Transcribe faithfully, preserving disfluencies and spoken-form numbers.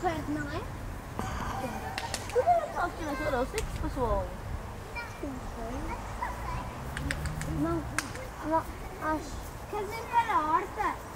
Certo, não é? Por que não está assistindo a chorar? Eu sei que se passou. Não, não, acho. Quer dizer, para a horta.